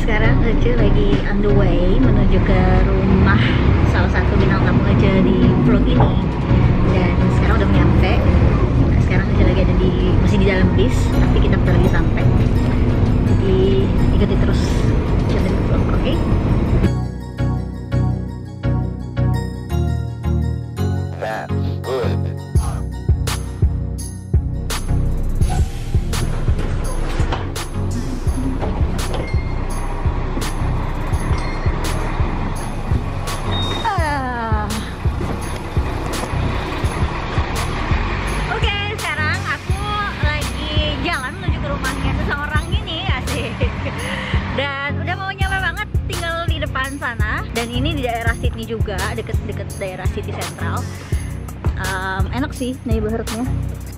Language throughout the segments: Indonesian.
Sekarang Ece lagi on the way menuju ke rumah salah satu bintang tamu Ece di vlog ini. Dan sekarang udah nyampe. Nah, sekarang Ece lagi ada masih di dalam bis, tapi kita bentar lagi sampai. Jadi ikuti terus Ece dari vlog, oke? Dan ini di daerah Sydney juga, deket-deket daerah City Central. Enak sih neighborhoodnya.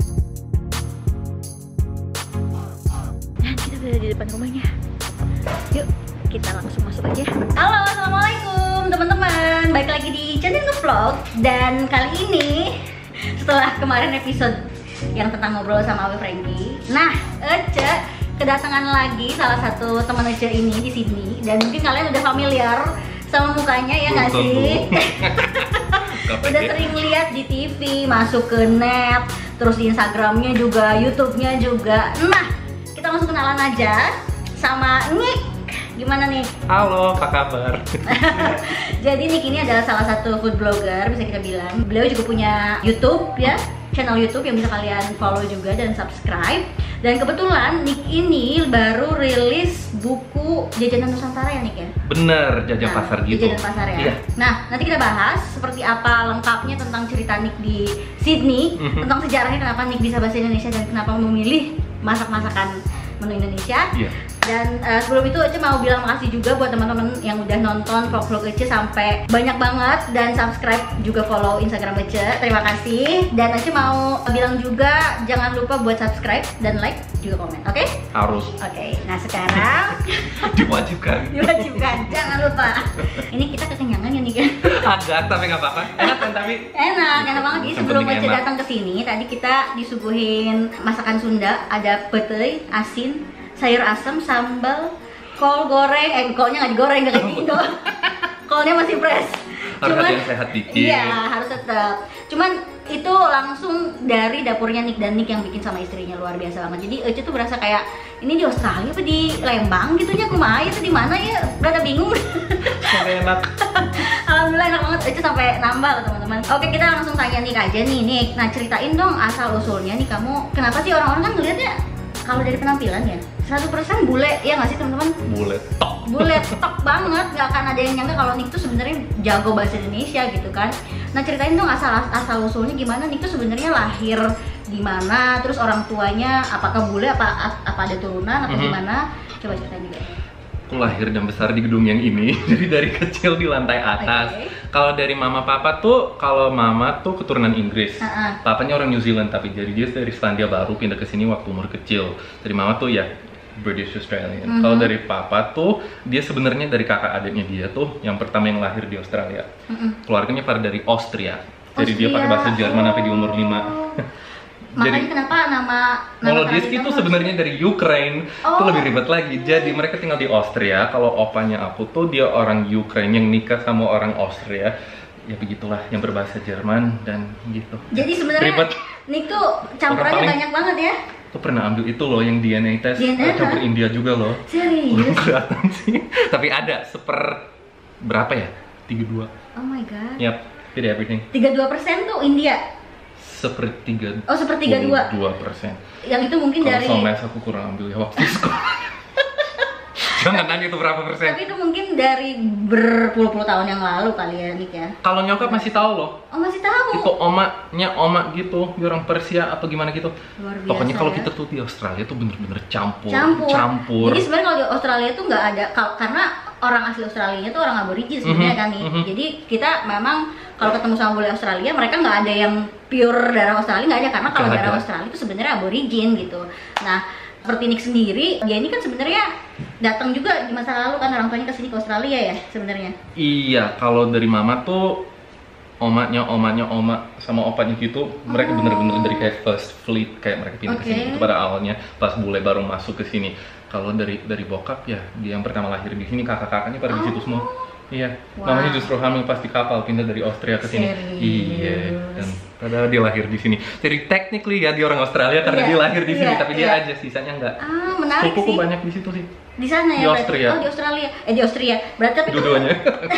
Dan kita udah di depan rumahnya. Yuk, kita langsung masuk aja. Halo, assalamualaikum teman-teman. Balik lagi di channel Vlog. Dan kali ini setelah kemarin episode yang tentang ngobrol sama Awi Franky, nah Ece kedatangan lagi salah satu teman Ece ini di Sydney. Dan mungkin kalian udah familiar sama mukanya ya nggak sih? Udah sering lihat di TV, masuk ke net, terus di Instagramnya juga, YouTube-nya juga. Nah, kita langsung kenalan aja sama Nick. Gimana nih? Halo, apa kabar? Jadi Nick ini adalah salah satu food blogger, bisa kita bilang. Beliau juga punya YouTube ya, channel YouTube yang bisa kalian follow juga dan subscribe. Dan kebetulan Nick ini baru rilis buku Jajanan Nusantara ya Nick ya? Bener, Jajah Pasar gitu. Jajanan Pasar ya? Iya. Nah, nanti kita bahas seperti apa lengkapnya tentang cerita Nick di Sydney, tentang sejarahnya kenapa Nick bisa bahasa Indonesia dan kenapa memilih masak-masakan menu Indonesia. Iya. Dan sebelum itu Ece mau bilang makasih juga buat teman-teman yang udah nonton vlog-vlog Ece sampai banyak banget, dan subscribe juga, follow Instagram Ece. Terima kasih. Dan Ece mau bilang juga jangan lupa buat subscribe dan like juga komen, oke? Harus. Oke. Nah sekarang diwajibkan. Jangan lupa. Ini kita kekenyangan ya nih kan? Agak, tapi nggak apa-apa. Enak kan tapi? Enak banget. Jadi sebelum Ece datang ke sini, tadi kita disuguhin masakan Sunda, ada pete, asin, sayur asam, sambal, kol goreng, kolnya nggak digoreng, nggak kayak Indo. Kolnya masih fresh. Harus ada yang sehat dikit. Iya, harus tetap. Cuman itu langsung dari dapurnya Nick, dan Nick yang bikin sama istrinya, luar biasa banget. Jadi Ece tuh berasa kayak ini di Australia apa di Lembang gitu ya, kumaha itu di mana ya? Rada bingung. Sampai enak. Alhamdulillah enak banget, Ece sampai nambah loh teman-teman. Oke, kita langsung tanya Nick aja nih, Nick. Nah ceritain dong asal usulnya nih, kamu kenapa sih orang-orang kan ngeliatnya kalau dari penampilan ya 100% bule ya nggak sih teman-teman? Bule tok banget, nggak akan ada yang nyangka kalau Nick tuh sebenarnya jago bahasa Indonesia gitu kan. Nah ceritain dong asal usulnya gimana Nick tuh sebenarnya lahir di mana, terus orang tuanya apakah bule, apa ada turunan atau gimana? Coba ceritain juga. Aku lahir dan besar di gedung yang ini, jadi dari kecil di lantai atas. Okay. Kalau dari mama papa tuh, kalau mama tuh keturunan Inggris, papanya orang New Zealand, tapi jadi dia dari Selandia Baru pindah ke sini waktu umur kecil. Dari mama tuh ya British Australian. Kalau dari papa tuh dia sebenarnya dari kakak adiknya dia tuh yang pertama yang lahir di Australia. Keluarganya pada dari Austria. Jadi dia pakai bahasa Jerman sampai di umur 5. Makanya kenapa nama Moloditsky itu sebenarnya dari Ukraine. Itu lebih ribet lagi. Jadi mereka tinggal di Austria. Kalau opanya aku tuh dia orang Ukraine yang nikah sama orang Austria. Ya begitulah, yang berbahasa Jerman dan gitu. Jadi sebenarnya Nick tuh campurannya banyak banget ya. Tuh pernah ambil itu loh yang DNA test, campur India juga loh. Serius? Kelihatan sih. Tapi ada berapa ya? 32. Oh my god. Yap, did everything. 32% tuh India. Sepertiga. Oh, sepertiga 2%. Yang itu mungkin kalau dari. Kalau mes aku kurang ambil ya waktu sekolah. Jangan nanya itu berapa persen. Tapi itu mungkin dari berpuluh-puluh tahun yang lalu kali ya Nick ya. Kalau nyokap masih tahu loh. Oh masih tahu. Itu oma gitu, dia orang Persia atau gimana gitu. Luar biasa. Pokoknya kalau ya? kita tuh di Australia tuh bener-bener campur. Jadi sebenarnya kalau di Australia tuh nggak ada, karena orang asli Australia tuh orang aborigin sebenarnya kan nih. Jadi kita memang kalau ketemu sama bule Australia, mereka nggak ada yang pure darah Australia, nggak ada, karena kalau darah Australia itu sebenarnya aborigin gitu. Nah seperti Nick sendiri, dia ini kan sebenarnya datang juga di masa lalu kan, orang tuanya kesini ke Australia ya sebenarnya. Iya, kalau dari mama tuh oma sama opanya gitu, mereka bener-bener dari kayak first fleet, kayak mereka pindah ke sini. Itu pada awalnya pas bule baru masuk ke sini. Kalau dari bokap ya, dia yang pertama lahir di sini, kakak-kakaknya pada di situ semua. Iya, mamanya justru hamil pas di kapal pindah dari Austria ke sini. Iya, dan padahal dia lahir di sini. Jadi technically ya dia orang Australia karena dia lahir di sini, tapi dia aja sisanya enggak. Menarik Sukuku sih. banyak di situ sih. Di sana ya? Di Austria. Oh, di Australia. Di Austria. Berarti tapi dua-duanya.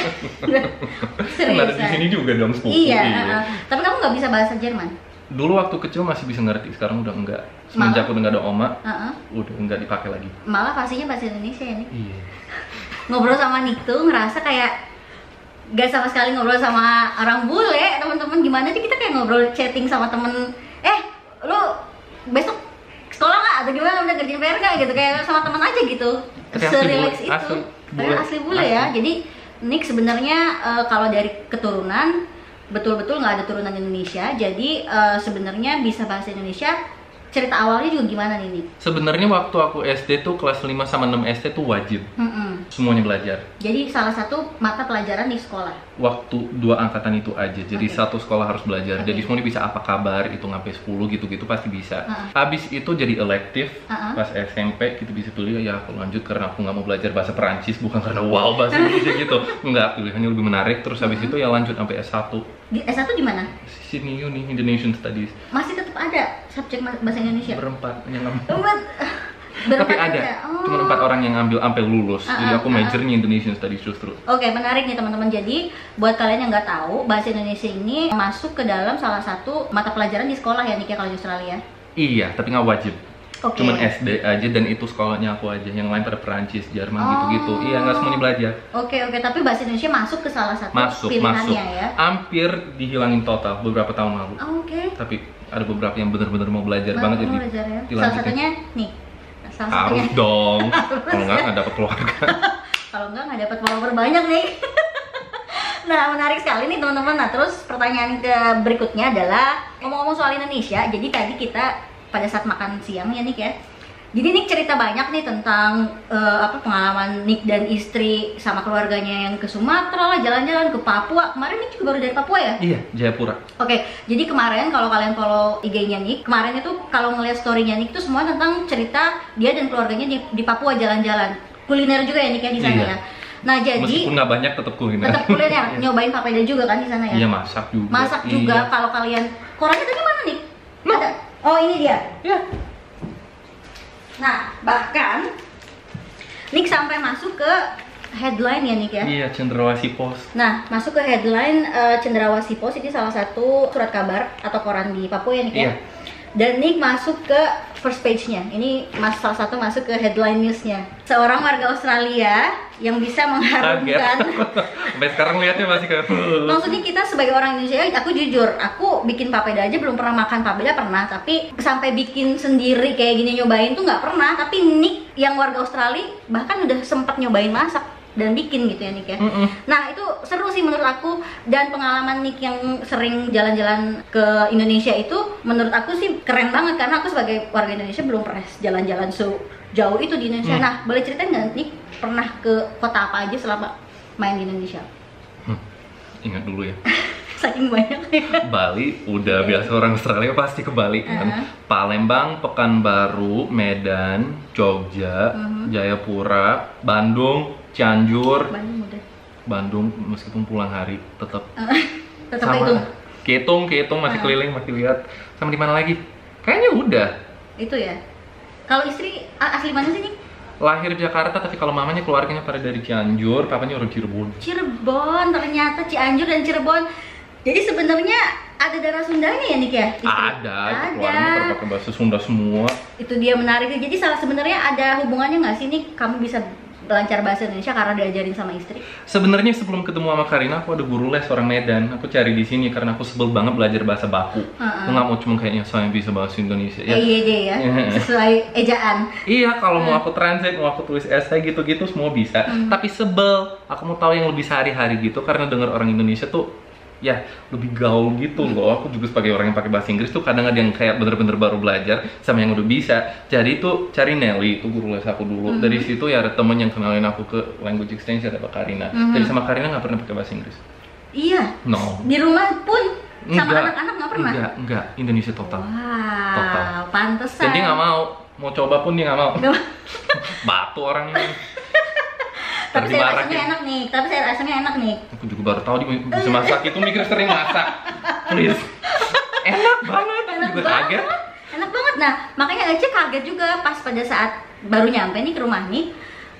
Serius. Ada di sini juga dong sepupu. Iya. Tapi kamu nggak bisa bahasa Jerman? Dulu waktu kecil masih bisa ngerti, sekarang udah enggak. Semenjak udah nggak ada oma, udah enggak dipakai lagi. Malah pastinya bahasa Indonesia ya nih. Iya. Ngobrol sama Nick tuh ngerasa kayak gak sama sekali ngobrol sama orang bule, teman-teman. Gimana sih kita kayak ngobrol chatting sama temen, lu besok sekolah nggak atau gimana, udah kerjain PR nggak gitu, kayak sama teman aja gitu. Serelax itu. Asli bule ya. Jadi Nick sebenarnya kalau dari keturunan betul-betul nggak ada turunan Indonesia, jadi sebenarnya bisa bahasa Indonesia. Cerita awalnya juga gimana nih, Nick? Sebenarnya waktu aku SD tuh kelas 5 sama 6 SD tuh wajib semuanya belajar. Jadi salah satu mata pelajaran di sekolah? Waktu 2 angkatan itu aja, jadi satu sekolah harus belajar. Jadi semuanya bisa apa kabar, hitung sampai 10 gitu-gitu pasti bisa. Habis itu jadi elektif pas SMP gitu bisa pilih, ya aku lanjut karena aku nggak mau belajar bahasa Perancis, bukan karena wow bahasa Indonesia gitu. Enggak, pilihannya lebih menarik. Terus habis itu ya lanjut sampai S1. Di S1 di mana? Sini uni Indonesian Studies. Masih tetap ada subjek bahasa Indonesia? Berempat yang ngambil. Tapi ada, cuma 4 orang yang ngambil sampai lulus. Jadi aku majornya Indonesian Studies justru. Oke, menarik nih teman-teman. Jadi buat kalian yang nggak tahu, bahasa Indonesia ini masuk ke dalam salah satu mata pelajaran di sekolah ya, Nick, ya, kalau di Australia? Iya, tapi nggak wajib. Cuman SD aja, dan itu sekolahnya aku aja. Yang lain pada Perancis, Jerman gitu-gitu. Iya, nggak semuanya belajar. Oke, tapi bahasa Indonesia masuk ke salah satu pilihannya ya? Hampir dihilangin total beberapa tahun lalu. Tapi ada beberapa yang benar-benar mau belajar banget jadi ya? Salah satunya nih. Harus dong. Kalau nggak dapat keluarga. Kalau nggak dapat follower banyak nih. Nah, menarik sekali nih teman-teman. Nah, terus pertanyaan berikutnya adalah ngomong-ngomong soal Indonesia. Jadi tadi kita pada saat makan siang ya, Nick ya. Jadi Nick cerita banyak nih tentang pengalaman Nick dan istri sama keluarganya yang ke Sumatera lah, jalan-jalan ke Papua. Kemarin Nick juga baru dari Papua ya? Iya, Jayapura. Oke, jadi kemarin kalau kalian follow IG-nya Nick, kemarin itu kalau ngeliat story-nya Nick itu semua tentang cerita dia dan keluarganya di Papua jalan-jalan. Kuliner juga ya Nick ya di sana ya. Nah, jadi meskipun nggak banyak tetap kuliner. Tetap kuliner, nyobain papeda juga kan di sana ya? Iya, masak juga. Masak juga. Kalau kalian korannya tadi mana Nick? Ada. Oh, ini dia. Iya. Nah, bahkan Nick sampai masuk ke headline ya, Nick ya? Iya, Cenderawasih Post. Nah, masuk ke headline Cenderawasih Post, ini salah satu surat kabar atau koran di Papua ya, Nick ya? Dan Nick masuk ke first page-nya. Ini salah satu masuk ke headline news-nya. Seorang warga Australia yang bisa mengharumkan. Sampai sekarang lihatnya masih kayak. Maksudnya kita sebagai orang Indonesia, aku jujur, aku bikin papeda aja belum pernah makan papeda pernah, tapi sampai bikin sendiri kayak gini nyobain tuh nggak pernah. Tapi Nick yang warga Australia bahkan udah sempat nyobain masak dan bikin gitu ya, Nick ya. Nah, itu seru sih menurut aku, dan pengalaman Nick yang sering jalan-jalan ke Indonesia itu menurut aku sih keren banget, karena aku sebagai warga Indonesia belum pernah jalan-jalan sejauh itu di Indonesia. Nah, boleh ceritain nggak Nick pernah ke kota apa aja selama main di Indonesia? Ingat dulu ya. Saking banyak. Bali, udah biasa orang Australia pasti ke Bali kan. Palembang, Pekanbaru, Medan, Jogja, Jayapura, Bandung, Cianjur. Bandung meskipun pulang hari tetap sama. Ketung masih keliling, masih lihat. Sama di mana lagi? Kayaknya udah. Itu ya. Kalau istri asli mana sih, Nih? Lahir Jakarta, tapi kalau mamanya keluarganya pada dari Cianjur, papanya orang Cirebon. Cirebon, ternyata Cianjur dan Cirebon. Jadi sebenarnya ada darah Sundanya ya, Nick ya? Ada. Keluarganya pada pakai bahasa Sunda semua. Itu dia menarik. Jadi sebenarnya ada hubungannya nggak sih, Nick? Kamu bisa lancar bahasa Indonesia karena diajarin sama istri? Sebenarnya sebelum ketemu sama Karina, aku ada guru les orang Medan. Aku cari di sini karena aku sebel banget belajar bahasa baku. Aku nggak mau cuma kayaknya saya bisa bahasa Indonesia. EYD ya, sesuai ejaan. Iya, kalau mau aku translate, mau aku tulis essay gitu-gitu semua bisa. Tapi sebel, aku mau tahu yang lebih sehari-hari gitu, karena dengar orang Indonesia tuh ya lebih gaul gitu loh. Aku juga sebagai orang yang pakai bahasa Inggris tuh kadang ada yang kayak bener-bener baru belajar sama yang udah bisa. Jadi itu cari Nelly, itu guru les aku dulu. Dari situ ya ada temen yang kenalin aku ke language exchange, ada Karina. Jadi sama Karina nggak pernah pakai bahasa Inggris. Iya. No. Di rumah pun sama Enggak, anak-anak nggak pernah? Enggak, Indonesia total. Wow, Total. pantesan. Dan dia nggak mau coba pun dia nggak mau. Batu orang ini. Tapi sayur asamnya enak nih, Aku juga baru tahu dia bisa masak, itu mikir sering masak. Please. Enak banget, Enak juga banget. kaget. Enak banget. Nah, makanya Ece kaget juga pas pada saat baru nyampe nih ke rumah Nick.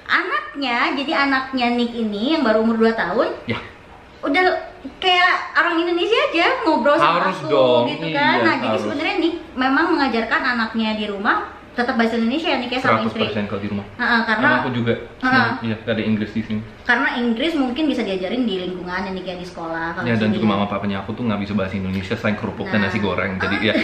Anaknya Nick ini yang baru umur 2 tahun. Ya. Udah kayak orang Indonesia aja ngobrol sama Harus aku dong, gitu iya, kan. Nah, jadi harus. sebenarnya Nick memang mengajarkan anaknya di rumah tetap bahasa Indonesia nih kayak sama istri. 100% kalau di rumah. Karena aku juga. Iya, gak ada Inggris di sini. Karena Inggris mungkin bisa diajarin di lingkungan nih kayak di sekolah. Kalau Ya, dan di juga sini mama papanya aku tuh nggak bisa bahasa Indonesia selain kerupuk dan nasi goreng. Jadi ya.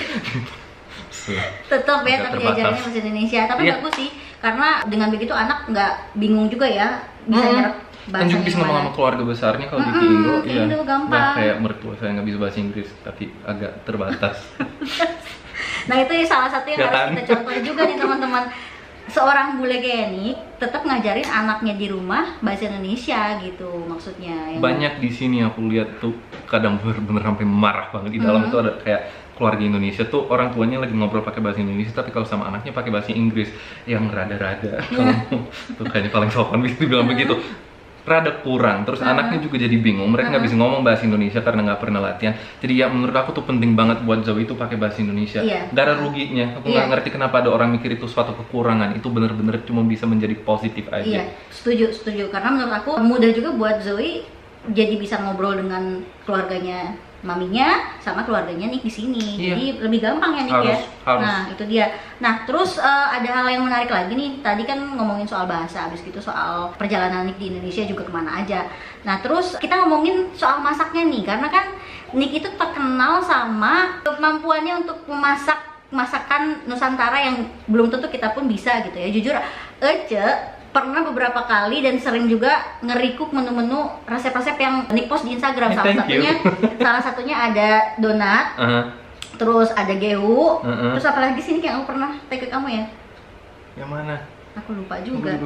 tetap ya, Agak tapi terbatas. diajarinnya bahasa Indonesia. Tapi Iya. bagus sih, karena dengan begitu anak nggak bingung juga ya, bisa nyerap Dan bahasa juga bisa ngomong sama keluarga besarnya kalau di Indo, di ya. Indo gampang. Nggak kayak mertua saya nggak bisa bahasa Inggris, tapi agak terbatas. Nah, itu salah satu yang Ya harus kan? kita contoh juga nih teman-teman. Seorang bule kayak ini tetap ngajarin anaknya di rumah bahasa Indonesia gitu maksudnya. Banyak di sini aku lihat tuh kadang bener-bener sampai marah banget. Di dalam itu ada kayak keluarga Indonesia tuh orang tuanya lagi ngobrol pakai bahasa Indonesia, tapi kalau sama anaknya pakai bahasa Inggris yang rada-rada. Tuh kayaknya paling sopan bisa dibilang begitu. Rada kurang, terus anaknya juga jadi bingung. Mereka nggak bisa ngomong bahasa Indonesia karena nggak pernah latihan. Jadi ya menurut aku tuh penting banget buat Zoe itu pakai bahasa Indonesia. Iya. Gak ada ruginya. Aku nggak ngerti kenapa ada orang mikir itu suatu kekurangan. Itu bener-bener cuma bisa menjadi positif aja. Iya, setuju. Karena menurut aku mudah juga buat Zoe jadi bisa ngobrol dengan keluarganya maminya sama keluarganya Nick di sini. Iya. Jadi lebih gampang ya Nick ya. Harus. Nah, itu dia. Nah, terus ada hal yang menarik lagi nih. Tadi kan ngomongin soal bahasa, habis gitu soal perjalanan Nick di Indonesia juga kemana aja. Nah, terus kita ngomongin soal masaknya nih, karena kan Nick itu terkenal sama kemampuannya untuk memasak masakan Nusantara yang belum tentu kita pun bisa gitu ya. Jujur, Ece pernah beberapa kali dan sering juga nge-recook menu-menu resep-resep yang Nick post di Instagram. Salah satunya ada donat, terus ada gehu, terus apalagi sih Nick yang aku pernah tag ke kamu ya? Yang mana? Aku lupa juga.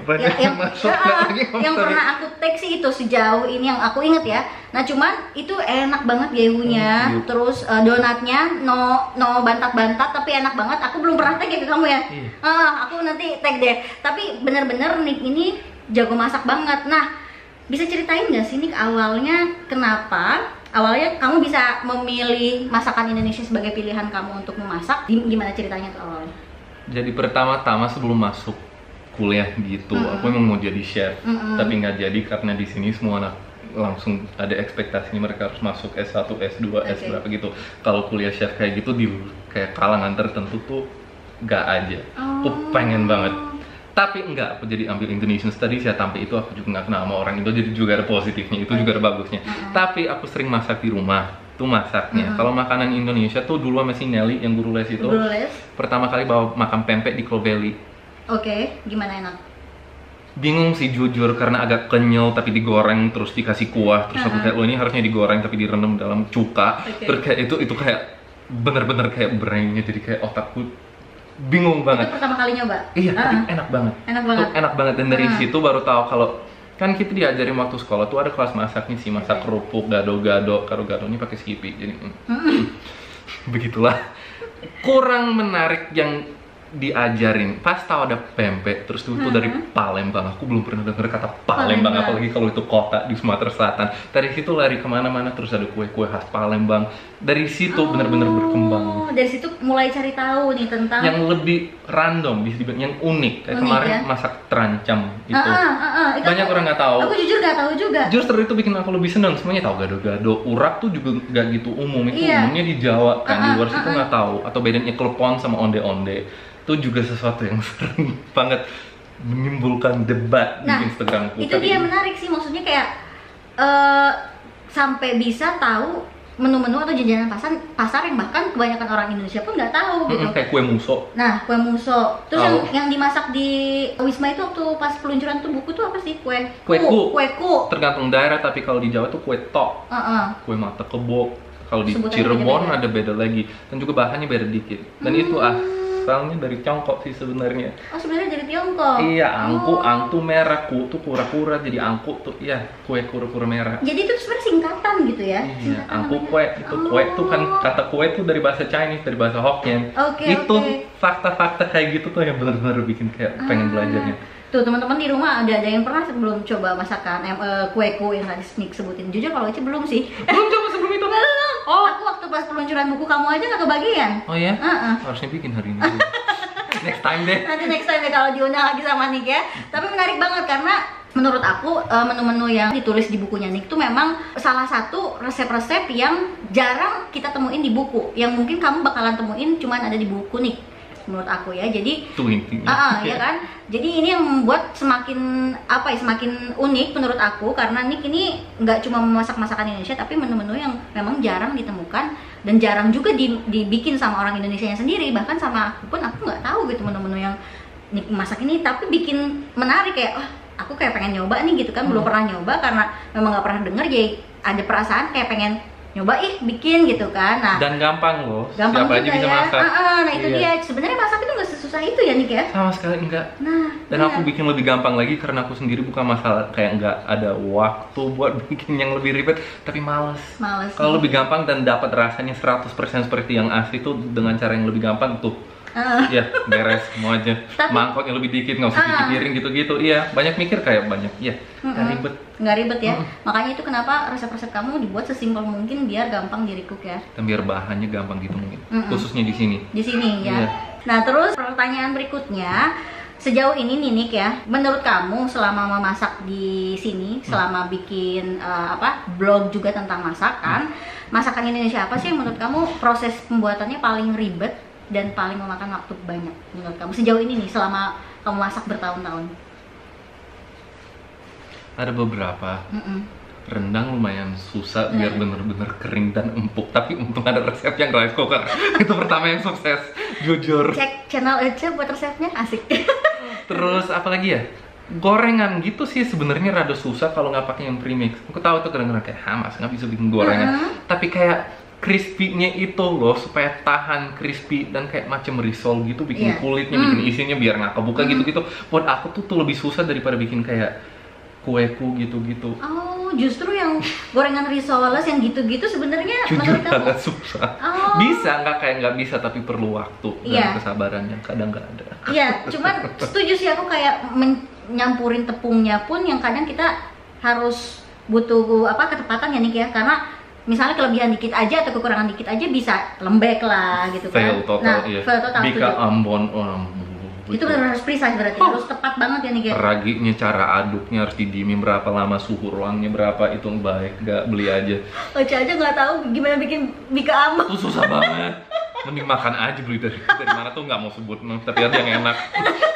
Yang pernah aku tag sih itu sejauh ini yang aku inget ya. Nah, cuman itu enak banget gehunya, terus donatnya no bantat-bantat tapi enak banget. Aku belum pernah tag ya ke kamu ya. Aku nanti tag deh. Tapi bener-bener Nick ini jago masak banget. Nah, bisa ceritain nggak sih Nick awalnya kenapa awalnya kamu bisa memilih masakan Indonesia sebagai pilihan kamu untuk memasak? Gimana ceritanya tuh awalnya? Jadi pertama-tama sebelum masuk kuliah gitu, aku emang mau jadi chef, tapi nggak jadi karena di sini semua anak langsung ada ekspektasinya mereka harus masuk S1, S2, S berapa gitu. Kalau kuliah chef kayak gitu di kayak kalangan tertentu tuh nggak aja. Aku pengen banget. Tapi enggak, aku jadi ambil Indonesian Studies ya, tapi itu aku juga nggak kenal sama orang Indo, jadi juga ada positifnya, itu juga ada bagusnya. Tapi aku sering masak di rumah. Tuh masaknya. Kalau makanan Indonesia tuh dulu sama si Nelly yang guru les itu. Pertama kali bawa makan pempek di Clovelly. Oke, gimana enak? Bingung sih jujur karena agak kenyal tapi digoreng terus dikasih kuah. Terus aku kayak, lo ini harusnya digoreng tapi direndam dalam cuka. Terus kayak itu kayak bener-bener kayak brainnya jadi kayak otakku bingung banget. Itu pertama kali nyoba? Iya, tapi enak banget. Enak banget dan dari situ baru tahu kalau kan kita diajarin waktu sekolah tuh ada kelas masaknya sih, masak kerupuk, gado-gado ini pakai skipi, jadi begitulah. Kurang menarik yang diajarin pas tahu ada pempek, terus itu dari Palembang. Aku belum pernah dengar kata Palembang, apalagi kalau itu kota di Sumatera Selatan. Dari situ lari kemana-mana, terus ada kue-kue khas Palembang. Dari situ benar-benar berkembang. Dari situ mulai cari tahu nih tentang yang lebih random, bisa dibilang yang unik. Kayak kemarin ya? Masak terancam itu. Banyak orang nggak tahu. Aku jujur nggak tahu juga. Justru itu bikin aku lebih senang. Semuanya tahu gado-gado, urak tuh juga nggak gitu umum. Itu umumnya di Jawa kan, di luar situ nggak tahu. Atau bedanya klepon sama onde-onde. Itu juga sesuatu yang sering banget menimbulkan debat di Instagramku. Itu dia menarik sih, maksudnya kayak sampai bisa tahu menu-menu atau jajanan pasar yang bahkan kebanyakan orang Indonesia pun nggak tahu gitu. Kayak kue muso. Nah, kue muso. Terus yang dimasak di Wisma itu waktu pas peluncuran tuh buku tuh apa sih? Kueku. Tergantung daerah, tapi kalau di Jawa tuh kue tok. Kue mata kebo. Kalau di Cirebon ada beda lagi. Dan juga bahannya beda dikit. Dan itu asalnya dari Tiongkok sih sebenarnya. Oh, sebenarnya dari Tiongkok. Iya, angku merah, ku tuh kura-kura, jadi angku tuh iya, kue kura-kura merah. Jadi itu sebenarnya singkatan gitu ya? Iya, angku kue itu kue tuh kan kata kue tuh dari bahasa Chinese, dari bahasa Hokkien. Itu fakta-fakta kayak gitu tuh yang benar-benar bikin kayak pengen belajarnya. Tuh teman-teman di rumah ada yang pernah belum coba masakan kue-kue yang tadi Nick sebutin? Jujur kalau Ica belum sih. Belum coba sebelum itu? Belum. Oh, aku waktu pas peluncuran buku kamu aja nggak kebagian. Oh ya? Harusnya bikin hari ini. Next time deh. Nanti next time deh kalau diundang lagi sama Nick ya. Tapi menarik banget karena menurut aku menu-menu yang ditulis di bukunya Nick tuh memang salah satu resep-resep yang jarang kita temuin di buku. Yang mungkin kamu bakalan temuin cuman ada di buku Nick. Menurut aku ya, jadi itu intinya. Ya kan, jadi ini yang membuat semakin semakin unik menurut aku karena Nick ini nggak cuma memasak masakan Indonesia tapi menu-menu yang memang jarang ditemukan dan jarang juga dibikin sama orang Indonesianya sendiri, bahkan sama aku pun aku nggak tahu gitu menu-menu yang Nick masak ini tapi bikin menarik kayak aku kayak pengen nyoba nih gitu kan, belum pernah nyoba karena memang nggak pernah denger, jadi ada perasaan kayak pengen nyoba bikin gitu kan. Nah, dan gampang loh, gampang siapa aja bisa masak. Nah itu dia, sebenarnya masak itu nggak sesusah itu ya Nick ya? Sama sekali enggak. Nah, dan aku bikin lebih gampang lagi karena aku sendiri bukan masalah kayak nggak ada waktu buat bikin yang lebih ribet, tapi males kalau lebih gampang dan dapat rasanya 100% seperti yang asli tuh dengan cara yang lebih gampang tuh. Ya beres semua aja. Mangkoknya lebih dikit, nggak usah cuci piring gitu-gitu. Iya, banyak mikir kayak banyak. Iya, nggak ribet ya. Makanya itu kenapa resep-resep kamu dibuat sesimpel mungkin biar gampang di-recook ya. Dan biar bahannya gampang gitu mungkin. Khususnya di sini. Di sini ya. Nah terus pertanyaan berikutnya, sejauh ini nih Nick ya, menurut kamu selama memasak di sini, selama bikin blog juga tentang masakan, masakan Indonesia apa sih yang menurut kamu proses pembuatannya paling ribet dan paling memakan waktu banyak menurut kamu sejauh ini nih selama kamu masak bertahun-tahun? Ada beberapa. Rendang lumayan susah biar bener-bener kering dan empuk, tapi untung ada resep yang rice cooker. Itu pertama yang sukses, jujur. Cek channel aja buat resepnya, asik. Terus apa lagi ya? Gorengan gitu sih sebenarnya rada susah kalau nggak pakai yang premix. Aku tahu tuh kadang-kadang kayak mas nggak bisa bikin gorengan, tapi kayak crispy-nya itu loh, supaya tahan crispy dan kayak macam risol gitu, bikin kulitnya, bikin isinya biar nggak kebuka gitu-gitu. Buat aku tuh lebih susah daripada bikin kayak kueku gitu-gitu. Oh, justru yang gorengan risoles yang gitu-gitu sebenarnya menurut kamu agak susah. Bisa, nggak bisa, tapi perlu waktu dan kesabaran yang kadang nggak ada. Iya, cuman setuju sih aku kayak nyampurin tepungnya pun yang kadang kita harus butuh ketepatan ya Nick ya, karena misalnya kelebihan dikit aja atau kekurangan dikit aja bisa lembek lah gitu kan. Fail total, fail total. Bika Ambon, itu benar harus precise berarti, harus tepat banget ya nih guys. Raginya, cara aduknya harus didiemin berapa lama, suhu ruangnya berapa, itu baik, nggak beli aja. Oce aja nggak tahu gimana bikin Bika Ambon. Itu susah banget. Mending makan aja, beli dari mana tuh nggak mau sebut, tapi ada yang enak.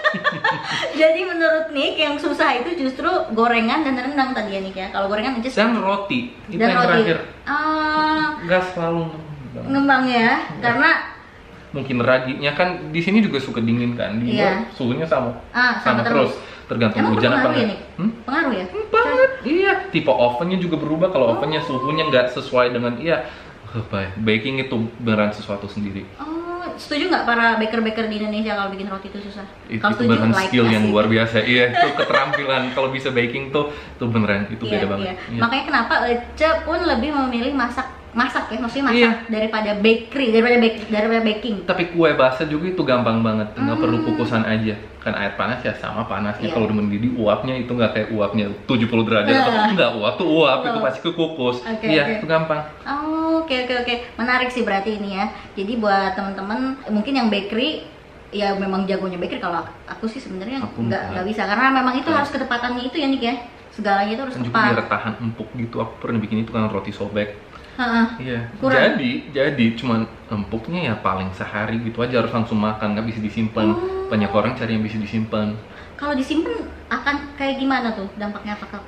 Jadi menurut Nick yang susah itu justru gorengan dan rendang tadi ya Nick ya. Kalau gorengan aja dan roti itu yang terakhir. Nggak selalu ngembang ya, karena mungkin raginya kan di sini juga suka dingin kan, di suhunya sama terus. Tergantung hujan apa enggak. Pengaruh ya? Banget. Iya, tipe ovennya juga berubah. Kalau ovennya suhunya nggak sesuai dengan baking itu beneran sesuatu sendiri. Setuju nggak para baker-baker di Indonesia kalau bikin roti itu susah? Itu beneran skill yang luar biasa. Iya, itu keterampilan. Kalau bisa baking tuh beneran itu beda banget. Iya. Makanya kenapa Ece pun lebih memilih masak ya, maksudnya masak daripada bakery, daripada baking. Tapi kue basah juga itu gampang banget, nggak perlu kukusan aja. Kan air panas ya sama panasnya. Kalau udah mendidih, uapnya itu nggak kayak uapnya 70 derajat atau enggak, uap tuh uap, itu pasti kekukus. Itu gampang. Oke. Menarik sih berarti ini ya. Jadi buat teman-teman mungkin yang bakery ya memang jagonya bakery, kalau aku sih sebenarnya nggak bisa, karena memang itu harus ketepatannya itu ya Nick ya. Segalanya itu harus tepat. Juga biar tahan empuk gitu. Aku pernah bikin itu kan roti sobek. Iya. Kurang. Jadi cuman empuknya ya paling sehari gitu aja, harus langsung makan, nggak bisa disimpan. Banyak orang cari yang bisa disimpan. Kalau disimpan akan kayak gimana tuh dampaknya, apakah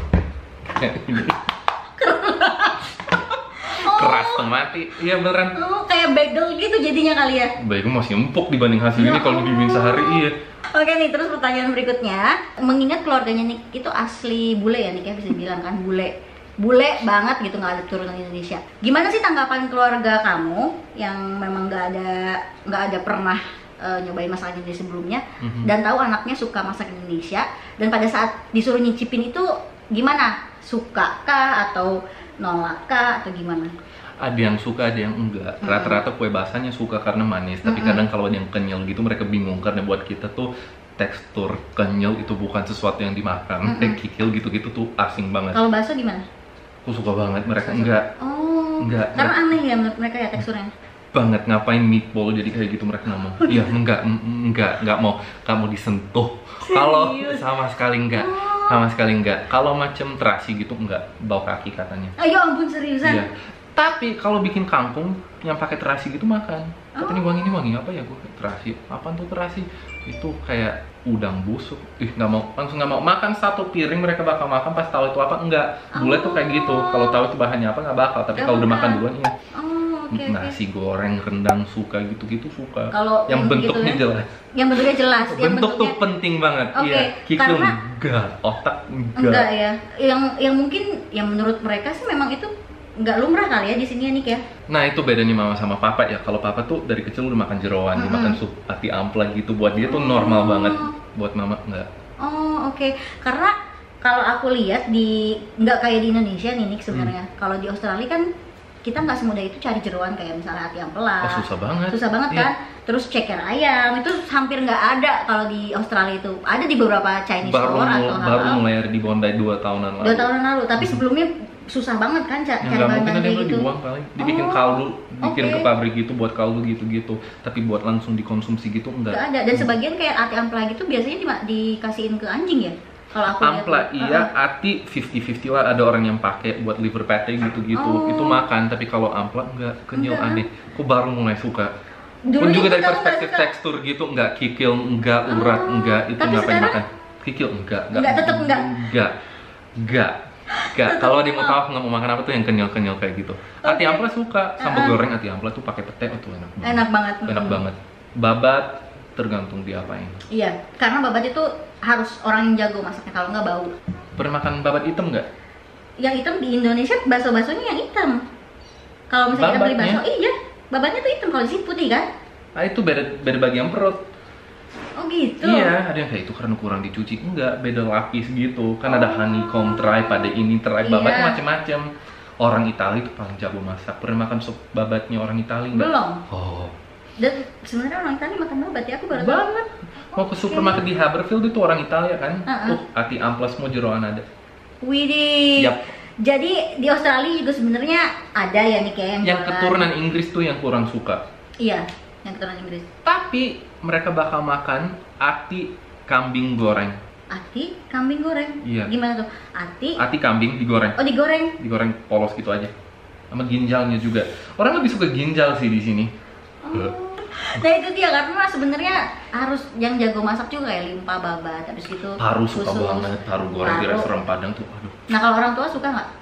keras mati? Iya beneran. Kayak bagel gitu jadinya kali ya? Bagel masih empuk dibanding hasil ini kalau dibimbing sehari. Iya. Oke nih, terus pertanyaan berikutnya, mengingat keluarganya Nick itu asli bule ya Nick ya, bisa bilang kan bule banget gitu, nggak ada turunan Indonesia. Gimana sih tanggapan keluarga kamu yang memang nggak ada pernah nyobain masakan Indonesia sebelumnya dan tahu anaknya suka masak Indonesia, dan pada saat disuruh nyicipin itu gimana? Suka kah atau nolak kah atau gimana? Ada yang suka, ada yang enggak. Rata-rata kue basahnya suka karena manis, tapi kadang kalau ada yang kenyal gitu mereka bingung karena buat kita tuh tekstur kenyal itu bukan sesuatu yang dimakan. Kikil gitu-gitu tuh asing banget. Kalau bakso gimana? Aku suka banget, mereka enggak. Oh, enggak. Karena aneh ya menurut mereka ya teksturnya. Banget, ngapain meatball jadi kayak gitu, mereka nggak mau. Iya, enggak mau disentuh. Kalau sama sekali enggak. Sama sekali enggak. Kalau macam terasi gitu enggak, bau kaki katanya. Oh ya ampun, seriusan? Iya. Tapi kalau bikin kangkung yang pakai terasi gitu makan. Katanya wangi apa ya, gue terasi. Apaan tuh terasi? Itu kayak udang busuk. Nggak mau, langsung nggak mau. Makan satu piring mereka bakal makan, pas tahu itu apa enggak. Bule tuh kayak gitu. Kalau tahu itu bahannya apa nggak bakal. Tapi kalau udah makan duluan iya. Nasi goreng, rendang suka gitu-gitu suka. Kalau yang bentuknya gitu, jelas. Yang bentuknya jelas. Bentuk tuh penting banget. Iya. Kikil enggak, otak enggak ya. Yang mungkin yang menurut mereka sih memang itu nggak lumrah kali ya di sini ya, Nik ya. Nah itu bedanya mama sama papa ya. Kalau papa tuh dari kecil udah makan jeroan, dia makan sup ati ampla gitu. Buat dia tuh normal banget. Buat mama enggak. Oke. Karena kalau aku lihat nggak kayak di Indonesia nih, Nik, sebenarnya. Kalau di Australia kan kita nggak semudah itu cari jeroan kayak misalnya ati ampela. Oh, susah banget kan. Terus ceker ayam itu hampir nggak ada kalau di Australia itu. Ada di beberapa Chinese store atau baru mulai di Bondi 2 tahunan lalu. 2 tahunan lalu, tapi sebelumnya susah banget kan cari bahan kayak gitu. Dibuang paling, dibikin kaldu, dikirim ke pabrik gitu buat kaldu gitu-gitu. Tapi buat langsung dikonsumsi gitu enggak. Enggak ada. Dan sebagian kayak ati ampela gitu biasanya dikasihin ke anjing ya. Kalau aku ampla iya, ati 50-50 lah, ada orang yang pakai buat liver pate gitu-gitu. Itu makan, tapi kalau ampla enggak, kenyal aneh. Aku baru mulai suka. Pun juga dari perspektif tekstur gitu, enggak kikil, enggak urat, enggak itu ngapain makan. Kikil enggak tetep enggak. Enggak. Kalau dia mau tahu aku nggak mau makan apa tuh yang kenyal-kenyal kayak gitu. Ati ampla suka, sambal goreng ati ampla tuh pakai pete tuh enak banget. Enak banget. Babat tergantung diapain. Iya, karena babat itu harus orang yang jago masaknya, kalau nggak bau. Pernah makan babat hitam nggak? Yang hitam di Indonesia bakso-baksonya yang hitam. Kalau misalnya kita beli bakso, iya, babatnya tuh hitam. Kalau di sini putih kan? Ah itu beda bagian perut. Oh gitu? Iya, ada yang kayak itu karena kurang dicuci. Enggak, beda lapis gitu. Kan ada honeycomb tripe, ada ini tripe, babat macem-macem. Orang Itali tuh paling jago masak. Pernah makan sup babatnya orang Itali nggak? Belum. Oh. Dan sebenarnya orang Itali makan babat ya, aku baru tahu. Banget. Mau ke supermarket di Haberfield itu orang Italia kan? Ati ampla semua jeroan ada. Widih. Yap. Jadi di Australia juga sebenarnya ada ya nih kayak yang keturunan Inggris tuh yang kurang suka. Iya, yang keturunan Inggris. Tapi mereka bakal makan ati kambing goreng. Ati kambing goreng? Iya. Gimana tuh? Ati kambing digoreng. Oh, digoreng? Digoreng polos gitu aja. Sama ginjalnya juga. Orang lebih suka ginjal sih di sini. Nah itu dia, karena sebenarnya harus yang jago masak juga kayak limpa, babat, habis gitu paru suka banget, paru goreng di restoran Padang tuh, aduh. Nah kalau orang tua suka nggak?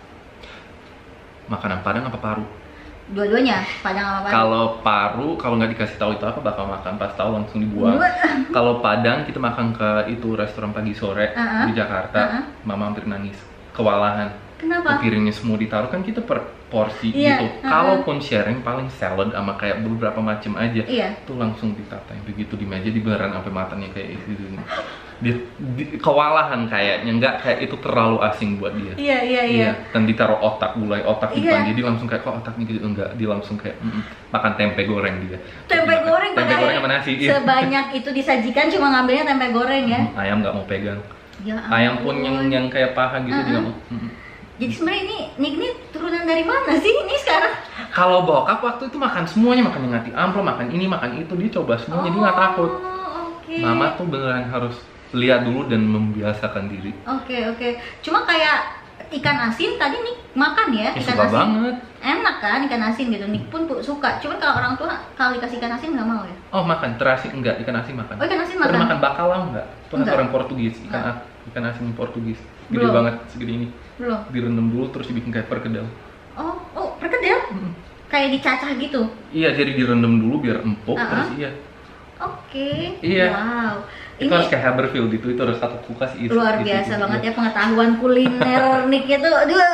Makanan Padang apa paru? Dua-duanya, Padang apa paru? Kalau paru, kalau nggak dikasih tahu itu apa bakal makan, pas tahu langsung dibuang. Kalau Padang kita makan ke itu restoran pagi sore di Jakarta, mama hampir nangis, kewalahan. Kenapa? Piringnya semua ditaruh kan kita per porsi gitu. Kalaupun sharing paling salad sama kayak beberapa macam aja. Tuh langsung ditata begitu di meja dibaran sampai matanya kayak gitu. Kewalahan kayaknya, nggak kayak itu terlalu asing buat dia. Iya. Dan ditaruh otak, gulai otak di depan dia langsung kayak kok otaknya gitu, enggak, dia langsung kayak makan tempe goreng dia. Tempe goreng sama nasi. Sebanyak itu disajikan cuma ngambilnya tempe goreng ya. Ayam nggak mau pegang. Ya, ayam pun yang kayak paha gitu dia nggak mau. Jadi sebenarnya ini turunan dari mana sih ini sekarang? Kalau bokap waktu itu makan semuanya, makan yang ngati amplo, makan ini, makan itu, dia coba semuanya, dia nggak takut. Mama tuh beneran harus lihat dulu dan membiasakan diri. Oke. Cuma kayak ikan asin tadi nih makan ya, ikan suka asin. Banget. Enak kan ikan asin gitu, Nik pun suka. Cuman kalau orang tua kalau dikasih ikan asin nggak mau ya? Oh makan, terasi enggak, ikan asin makan. Oh ikan asin makan. Pernah makan bakalau enggak? Itu orang Portugis, ikan asin Portugis. Gede banget, segede ini. Belum. Direndam dulu terus dibikin kayak perkedel. Oh perkedel? Kayak dicacah gitu? Iya, jadi direndam dulu biar empuk, terus iya. Oke. Iya. Wow. Itu harus kayak Haberfield itu harus satu kulkas isi. Luar biasa banget ya pengetahuan kuliner Nick itu. Aduh,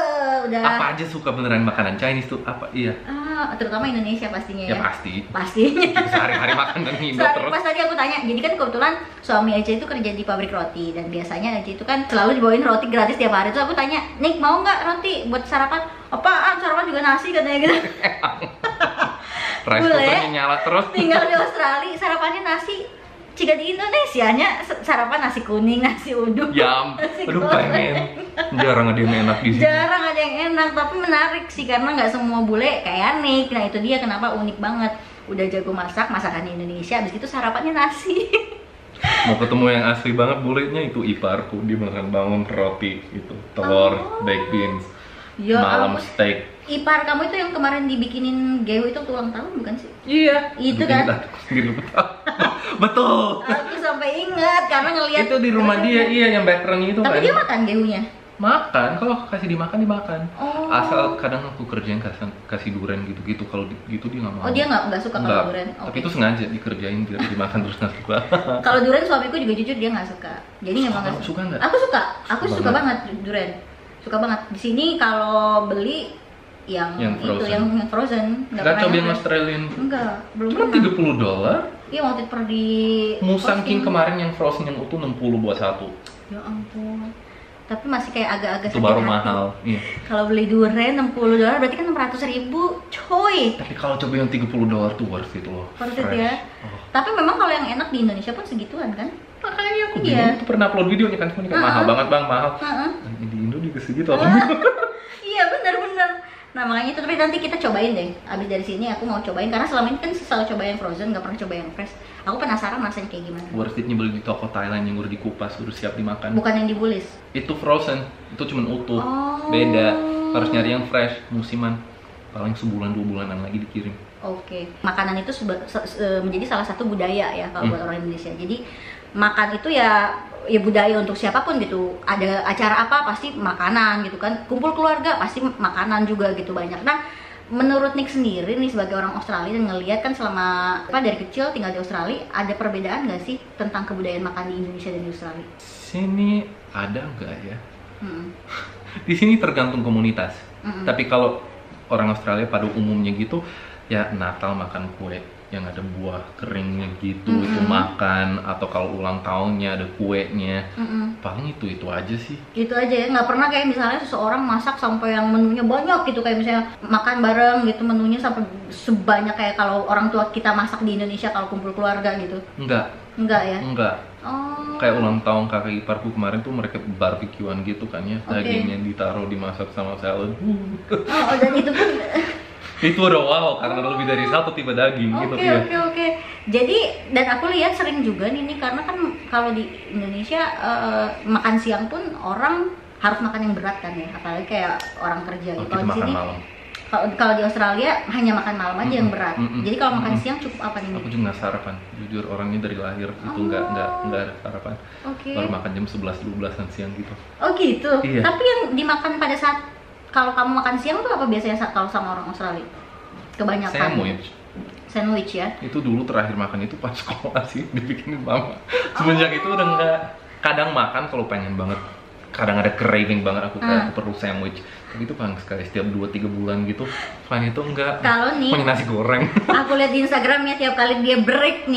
udah. Apa aja suka beneran makanan Chinese tuh? Apa? Iya. Terutama Indonesia pastinya ya. Ya pasti. Pastinya. Sehari-hari makanan Indo terus. Pas tadi aku tanya, jadi kan kebetulan suami Ece itu kerja di pabrik roti dan biasanya Ece itu kan selalu dibawain roti gratis tiap hari. Terus aku tanya, Nik mau nggak roti buat sarapan? Apaan? Sarapan juga nasi katanya gitu. Rice cookernya nyala terus. Tinggal di Australia, sarapannya nasi. Jika di Indonesia nya sarapan nasi kuning, nasi uduk. Yam, aduh pengen. Jarang ada yang enak di sini. Jarang ada yang enak, tapi menarik sih karena nggak semua bule kayak Nik. Nah itu dia kenapa unik banget. Udah jago masak, masakan Indonesia, abis itu sarapannya nasi. Mau ketemu yang asli banget bulenya itu iparku, dia beneran bangun roti itu, telur, baked beans, ya, malam steak. Ipar kamu itu yang kemarin dibikinin Gewo itu ulang tahun bukan sih? Iya. Itu kan? Betul. Aku sampai ingat karena ngelihat itu di rumah dia, iya yang backgroundnya itu. Tapi kan. dia makan Gewonya? Makan, kalau kasih dimakan dimakan. Oh. Asal kadang aku kerjain kasih durian gitu-gitu, kalau gitu dia nggak mau. Oh dia nggak suka kalau durian. Tapi itu sengaja dikerjain biar dimakan terus nggak suka. Kalau durian suamiku juga jujur dia nggak suka. Jadi memang nggak suka nggak? Aku suka banget durian. Suka banget. Di sini kalau beli yang itu yang frozen. Nggak coba yang Australian? Enggak, belum pernah. $30. Iya waktu itu pernah di Musang King kemarin yang frozen yang utuh 60 buat satu. Ya ampun. Tapi masih kayak agak-agak itu baru mahal. Iya. Kalau beli durian $60 berarti kan 600.000, coy. Tapi kalau coba yang $30 tuh worth it loh. Worth it ya. Tapi memang kalau yang enak di Indonesia pun segituan kan? Makanya aku tuh pernah upload videonya kan, cuma mahal banget bang, mahal. Di Indo juga segitu. Iya benar-benar. Nah makanya itu, tapi nanti kita cobain deh. Abis dari sini aku mau cobain karena selama ini kan selalu coba yang frozen, nggak pernah coba yang fresh. Aku penasaran rasanya kayak gimana. Worth it-nya beli di toko Thailand yang udah dikupas, udah siap dimakan. Bukan yang dibulis. Itu frozen, itu cuma utuh. Beda. Harus nyari yang fresh, musiman. Paling sebulan 2 bulanan lagi dikirim. Oke. Makanan itu menjadi salah satu budaya ya kalau buat orang Indonesia. Jadi makan itu ya budaya untuk siapapun gitu. Ada acara apa pasti makanan gitu kan. Kumpul keluarga pasti makanan juga gitu banyak. Nah, menurut Nik sendiri nih sebagai orang Australia dan ngelihat kan selama dari kecil tinggal di Australia, ada perbedaan nggak sih tentang kebudayaan makan di Indonesia dan di Australia? Sini ada nggak ya? Di sini tergantung komunitas. Tapi kalau orang Australia pada umumnya gitu, ya Natal makan kue yang ada buah keringnya gitu, itu makan, atau kalau ulang tahunnya ada kuenya, paling itu aja sih. Itu aja ya, nggak pernah kayak misalnya seseorang masak sampai yang menunya banyak gitu, kayak misalnya makan bareng gitu menunya sampai sebanyak kayak kalau orang tua kita masak di Indonesia kalau kumpul keluarga gitu. Enggak ya? Enggak. Oh. Kayak ulang tahun kakak iparku kemarin tuh mereka barbekyuan gitu kan ya, dagingnya ditaruh dimasak sama salad. Dan itu pun itu udah wow karena lebih dari satu tipe daging gitu ya. Oke. Jadi dan aku lihat sering juga nih karena kan kalau di Indonesia makan siang pun orang harus makan yang berat kan ya, apalagi kayak orang kerja gitu. Kalau di sini kalau di Australia hanya makan malam aja yang berat. Jadi kalau makan siang cukup apa nih? Aku juga nggak sarapan. Jujur orangnya dari lahir itu nggak ada sarapan. Baru makan jam 11-12an siang gitu. Oh gitu. Iya. Tapi yang dimakan pada saat kalau kamu makan siang tuh apa biasanya kalau sama orang Australia? Kebanyakan sandwich ya? Itu dulu terakhir makan itu pas sekolah sih, dibikinin mama. Semenjak itu udah nggak, kadang makan kalau pengen banget. Kadang ada craving banget aku kayak aku perlu sandwich. Tapi itu paling sekali setiap 2-3 bulan gitu. Selain itu enggak. Kalau nih nasi goreng. Aku lihat di Instagramnya tiap kali dia break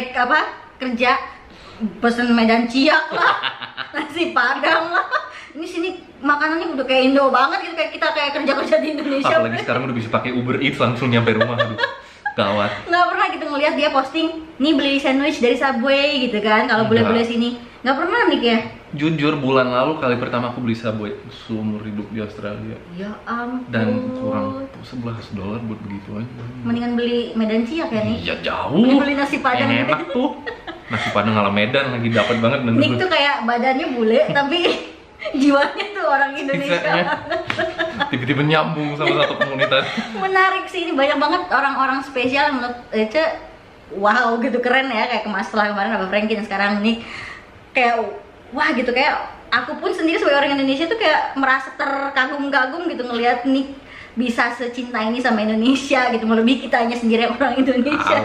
kerja pesen Medan Ciak lah, nasi Padang lah. Ini sini makanannya udah kayak Indo banget gitu, kayak kita kayak kerja di Indonesia. Apalagi sekarang udah bisa pakai Uber Eats langsung nyampe rumah, aduh gawat. Nggak pernah gitu ngelihat dia posting, nih beli sandwich dari Subway gitu kan, kalau bule-bule sini. Nggak pernah nih ya? Jujur bulan lalu kali pertama aku beli Subway seumur hidup di Australia. Ya ampun. Dan kurang $11 buat begitu aja. Mendingan beli Medan Ciak ya nih? Iya jauh. Beli nasi Padang. Enak tuh. Nasi Padang ala Medan lagi dapat banget. Nik tuh kayak badannya bule tapi jiwanya tuh orang Indonesia. Tiba-tiba nyambung sama satu komunitas. Menarik sih, ini banyak banget orang-orang spesial menurut Ece. Wow gitu, keren ya, kayak setelah kemarin Abah Frankie dan sekarang Nik kayak wah gitu, kayak aku pun sendiri sebagai orang Indonesia tuh kayak merasa terkagum-kagum gitu ngelihat Nik bisa secinta ini sama Indonesia gitu, melebihi kitanya sendiri orang Indonesia.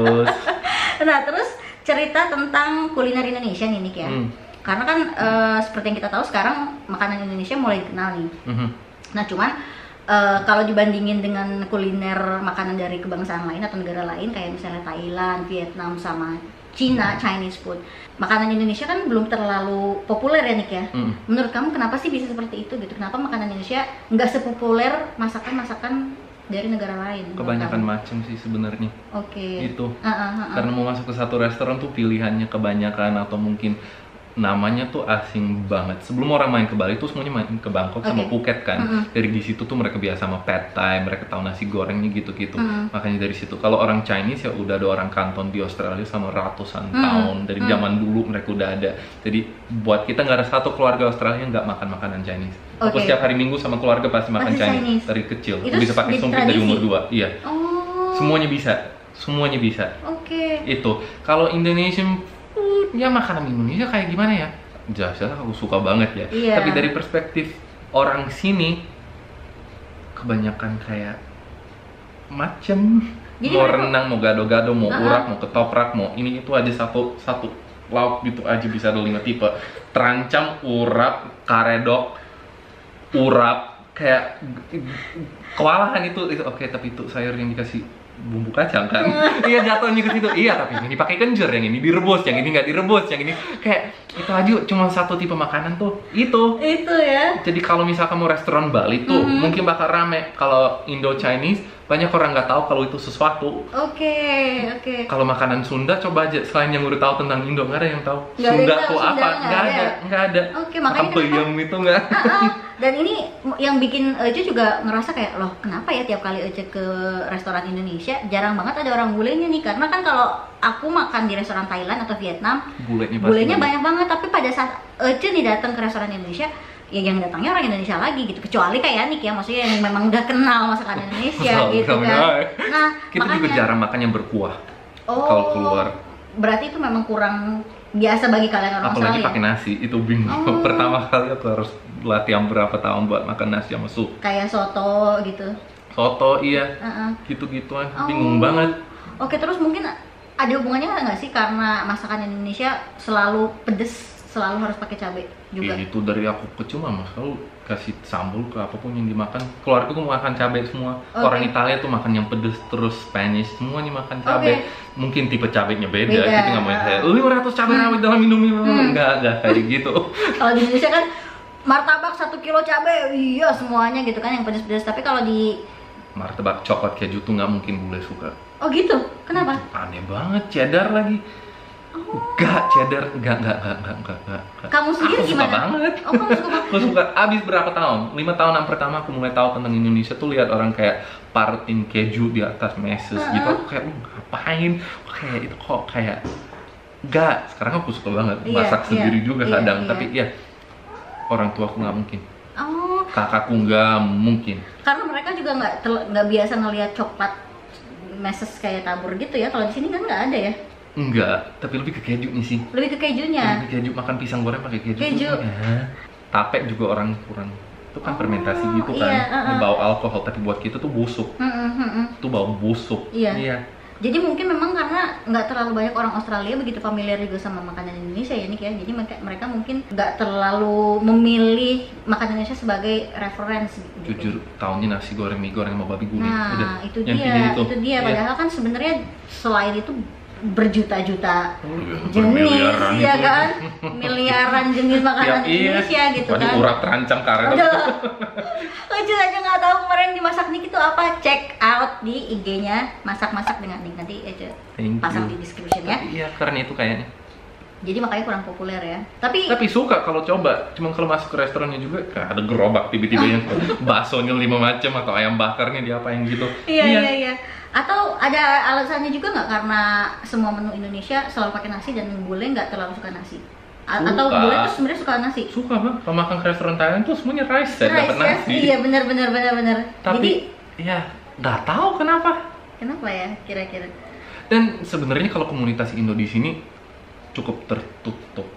Nah terus cerita tentang kuliner Indonesia nih Nik ya. Karena kan seperti yang kita tahu sekarang makanan Indonesia mulai dikenal nih. Nah cuman kalau dibandingin dengan kuliner makanan dari kebangsaan lain atau negara lain kayak misalnya Thailand, Vietnam sama Cina, Chinese food, makanan Indonesia kan belum terlalu populer ya Nick ya. Menurut kamu kenapa sih bisa seperti itu gitu? Kenapa makanan Indonesia nggak sepopuler masakan-masakan dari negara lain? Kebanyakan macam sih sebenarnya. Oke. Itu. Karena mau masuk ke satu restoran tuh pilihannya kebanyakan atau mungkin namanya tuh asing banget. Sebelum orang main ke Bali tuh semuanya main ke Bangkok sama Phuket kan. Dari di situ tuh mereka biasa sama pad thai, mereka tahu nasi gorengnya gitu-gitu. Makanya dari situ. Kalau orang Chinese ya udah ada orang kanton di Australia sama ratusan tahun. Dari zaman dulu mereka udah ada. Jadi buat kita nggak ada satu keluarga Australia nggak makan makanan Chinese. Aku setiap hari Minggu sama keluarga pasti makan Chinese. Dari kecil. Aku bisa pakai sumpit dari umur 2. Iya. Semuanya bisa. Semuanya bisa. Itu. Kalau Indonesian ya makanan Indonesia kayak gimana ya? Jelas aku suka banget ya. Tapi dari perspektif orang sini kebanyakan kayak macem. Jadi mau renang, mau gado-gado, mau urak, mau ketoprak, mau ini itu aja satu lauk gitu aja bisa ada 5 tipe. Terancam, urap, karedok, urap, kayak kewalahan itu oke, tapi itu sayur yang dikasih bumbu kacang kan. Iya jatuhnya ke situ. Iya, tapi yang ini pakai kencur, yang ini direbus, yang ini nggak direbus, yang ini kayak itu aja cuma satu tipe makanan tuh. Itu ya. Jadi kalau misalkan mau restoran Bali tuh mungkin bakal rame. Kalau Indo Chinese banyak orang nggak tahu kalau itu sesuatu. Oke. Kalau makanan Sunda coba aja, selain yang udah tahu tentang Indo nggak ada yang tahu Sunda tuh apa. Nggak ada. Makanya peyem itu nggak. Dan ini yang bikin Ece juga ngerasa kayak loh kenapa ya tiap kali Ece ke restoran Indonesia jarang banget ada orang bulenya nih, karena kan kalau aku makan di restoran Thailand atau Vietnam bulenya banyak banget, tapi pada saat Ece nih datang ke restoran Indonesia ya yang datangnya orang Indonesia lagi gitu, kecuali kayak Nick ya, maksudnya yang memang udah kenal masakan Indonesia gitu kan. Nah kita juga jarang makan yang berkuah kalau keluar. Berarti itu memang kurang biasa bagi kalian orang Australia. Apalagi pakai nasi, itu bingung. Pertama kali aku harus latihan berapa tahun buat makan nasi sama sup. Kayak soto gitu. Soto iya. Gitu-gituan. Bingung banget. Oke, terus mungkin ada hubungannya nggak sih karena masakan Indonesia selalu pedes, selalu harus pakai cabai juga? Itu dari aku kecil mama selalu kasih sambal ke apapun yang dimakan. Keluarga tuh makan cabai semua. Orang Italia tuh makan yang pedes, terus Spanish semuanya makan cabai. Mungkin tipe cabainya beda. Kita nggak mau yang kayak 500 cabai rawit dalam Indomie. Nggak kayak gitu. Kalau di Indonesia kan martabak 1 kilo cabai, iya semuanya gitu kan yang pedes-pedes. Tapi kalau di martabak coklat keju tuh nggak mungkin bule suka. Oh gitu? Kenapa? Aneh banget, cheddar lagi. Enggak, cheddar, enggak. Kamu sendiri aku gimana? Suka banget. Kamu suka banget? Aku suka, abis berapa tahun? 5 tahunan pertama aku mulai tahu tentang Indonesia tuh lihat orang kayak partin keju di atas meses gitu. Aku kayak, ngapain? Kayak itu kok kayak enggak, sekarang aku suka banget. Masak sendiri juga kadang, tapi ya orang tua aku nggak mungkin. Kakakku nggak mungkin. Karena mereka juga nggak biasa ngelihat coklat meses kayak tabur gitu ya. Kalau di sini kan nggak ada ya. Enggak, tapi lebih ke kejunya sih. Lebih ke kejunya? Lebih ke keju, makan pisang goreng pakai keju. Tape juga orang kurang. Itu kan fermentasi gitu kan. Bau alkohol, tapi buat kita tuh busuk. Itu bau busuk. Iya. Jadi mungkin memang karena nggak terlalu banyak orang Australia begitu familiar juga sama makanan Indonesia ya Nick ya. Jadi mereka mungkin nggak terlalu memilih makanan Indonesia sebagai referensi gitu. Jujur, tahunnya nasi goreng, mie goreng sama babi guling. Nah, udah. Itu dia. Padahal kan sebenarnya selain itu berjuta-juta jenis ya kan, miliaran jenis makanan Indonesia gitu kan. Urat terancam karet. Lucu aja nggak tahu kemarin dimasak Nick itu apa. Check out di IG-nya masak-masak dengan Nick, nanti aja pasang di description ya. Iya, karena itu kayaknya. Jadi makanya kurang populer ya. Tapi suka kalau coba. Cuma kalau masuk ke restorannya juga kayak ada gerobak tiba-tiba yang baksonya 5 macam atau ayam bakarnya diapain gitu. Iya. Atau ada alasannya juga nggak karena semua menu Indonesia selalu pakai nasi dan bule nggak terlalu suka nasi? Atau bule tuh sebenarnya suka nasi? Suka banget. Kalau makan ke restoran Thailand tuh semuanya rice dapat nasi. Iya benar. Tapi jadi, ya nggak tahu kenapa. Kenapa ya kira-kira? Dan sebenarnya kalau komunitas Indo di sini cukup tertutup.